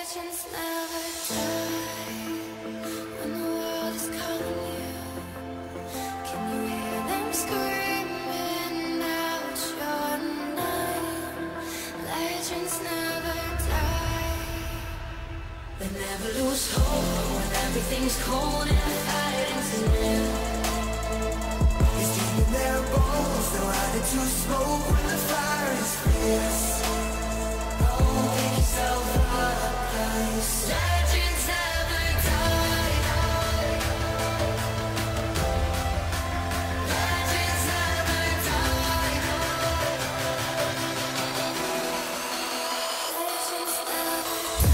Legends never die when the world is calling you. Can you hear them screaming out your name? Legends never die. They never lose hope when everything's cold and fighting's new. It's deep in their bones, they're ready to smoke when the fire is fierce. Don't pick yourself up, 'cause Legends never die. Legends never die. Legends never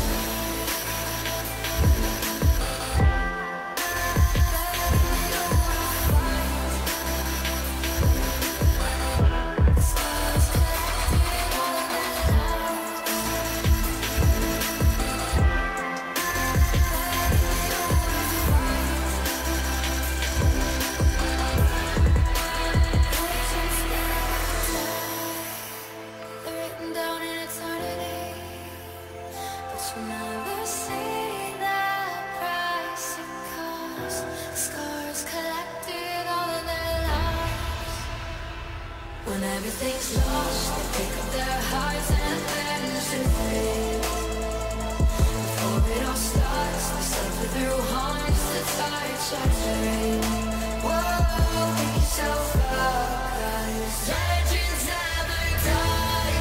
written down in eternity, but you never see the price it costs. Scars collected all of their lives. When everything's lost, they pick up their hearts and bend to faith. Before it all starts, they suffer through harms to touch our dream. Whoa, pick yourself up, 'cause legends never die.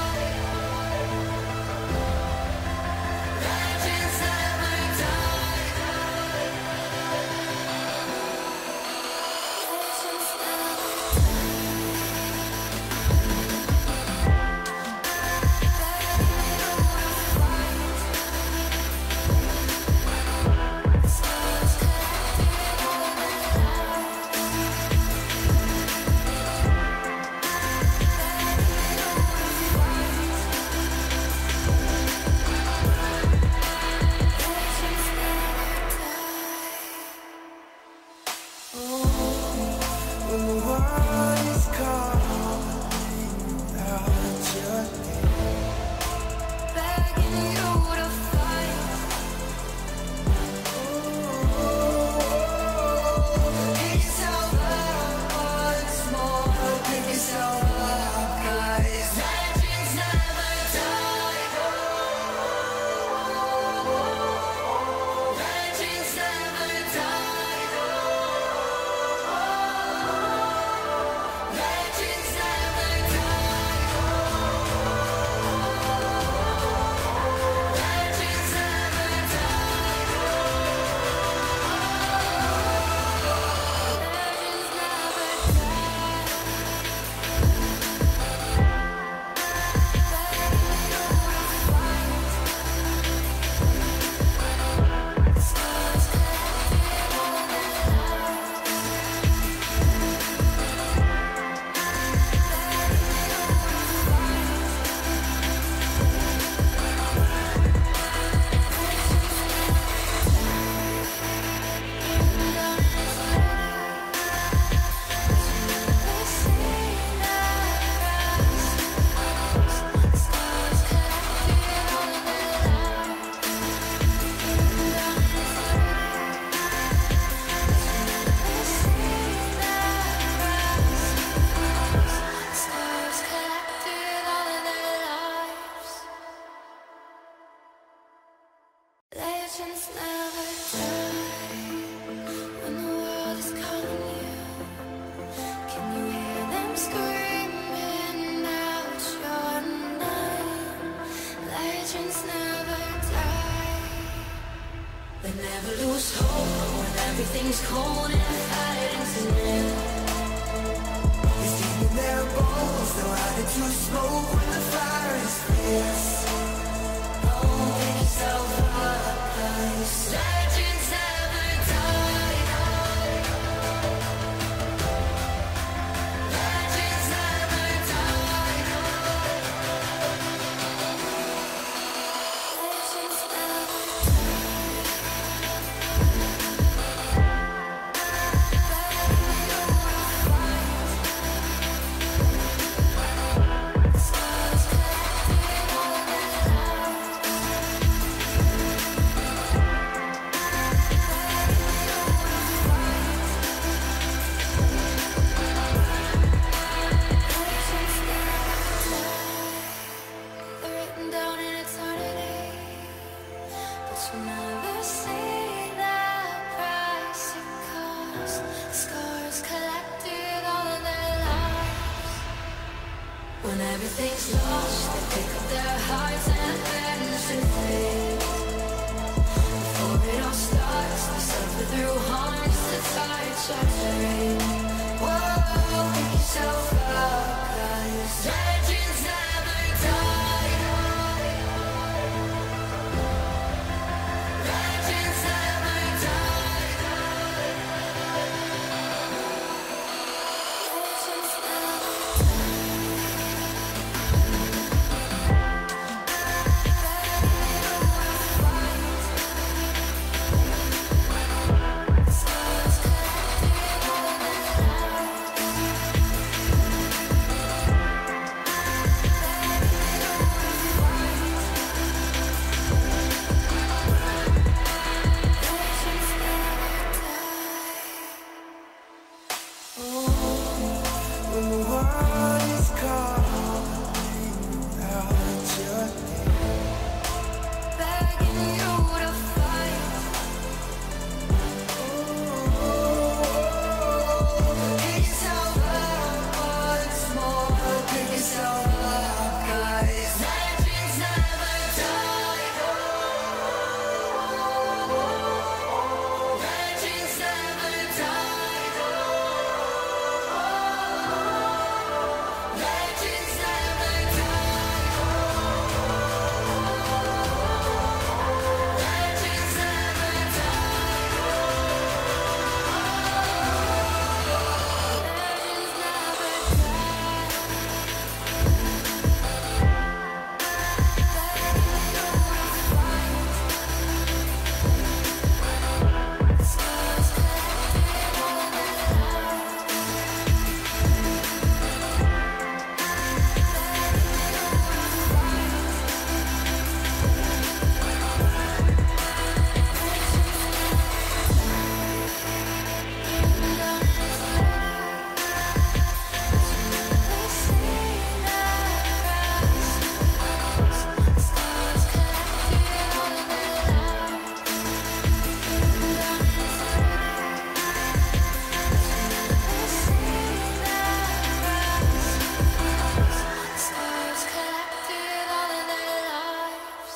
Legends never die. Legends never scars collected all of their lives. Legends never die. when the world is calling out your name. Begging you to fight. Pick yourself up once more, pick yourself up, 'cause Legends never die. Legends never die. Legends never die. Legends never die. Legends never die. Scars collected all of their lives. Scars collected all of their lives. Scars collected all of their lives. Legends never die when the world is calling you. Can you hear them screaming out your name? Legends never die. They never lose hope when everything's cold and fighting's new. it's deep in their bones, they're ready to smoke when the fire is fierce. Don't pick yourself up, 'cause Legends never die. Legends never die. Legends never die. Scars collected all of their everything's lost, they pick up their hearts and bend to fate. Before it all starts, they suffer through harms to touch or terrain. Whoa, pick yourself up, 'cause legends never die. Legends never die. Legends When the world is calling out your name, begging you to fight. pick yourself up once more. Pick yourself up, guys. Legends never die. Legends never die. Legends never die. Legends never scars collected all of their lives.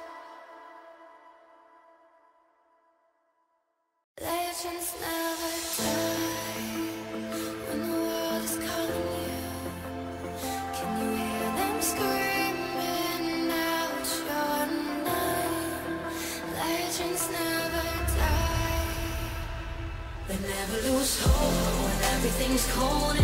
Legends never die. When the world is calling you, can you hear them screaming out your name? Legends never die. They never lose hope when everything's cold